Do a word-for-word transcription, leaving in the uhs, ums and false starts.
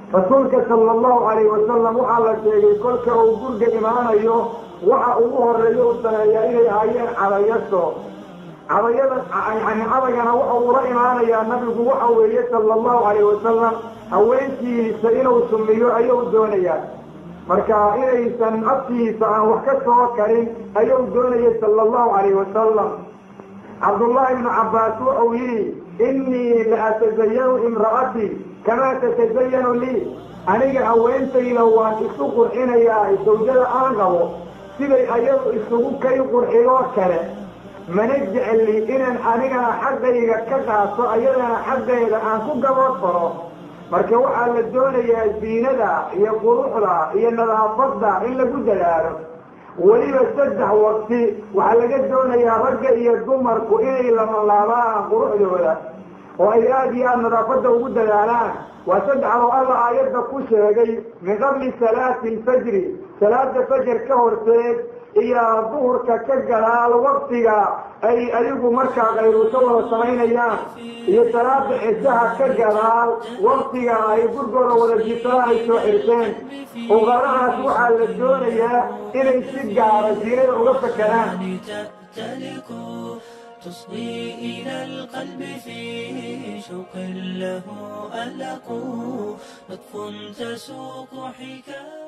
رسولك صلى الله عليه وسلم وعلى شيء كل كأوجود إيمانه يو وأوه الرجل سنيائي عين على يسوع على يد يعني على جنا وأوه إيمانه يا النبي وأوه صلى الله عليه وسلم هوينتي سئنا وسميو أيو الدنيا مركا إلي سنأتي سعى وحكسه كريم أيو الدنيا صلى الله عليه وسلم عبد الله بن عباس أوي إني لأتزين امرأتي كما تتزين لي أنا هوينتي لو أتسوق حين يا زوجة أنغو سيدي أيو السوق كي يقرحيوا كره منجع اللي إن أنا حقي كذا أيضا حقي أنكو قبضه marka waxa la doonayaa diinada iyo quruxda iyo nadaafada in lagu dadaalo waliba saddex waqti waxa laga doonayaa ragga iyo dumarku inay la laabaan quruxdooda oo ay aad iyo aad nadaafada ugu dadaalaan waa saddex oo Allah aayada ku sheegay min qabli salaati al-fajr salaada fajr ka horteed iyo duhurka ka galaal waqtiga ay ayagu marka qayru soo sameynayaan iyo salaada cishaha ka galaal waqtiga ay gurgooda wada jiiftaan ay soo xirteen oo qaraas waxa la doonayaa inay si gaar ah diinada uga fakaraan تصغي إلى القلب فيه شوق له ألق لطف تسوق حكاية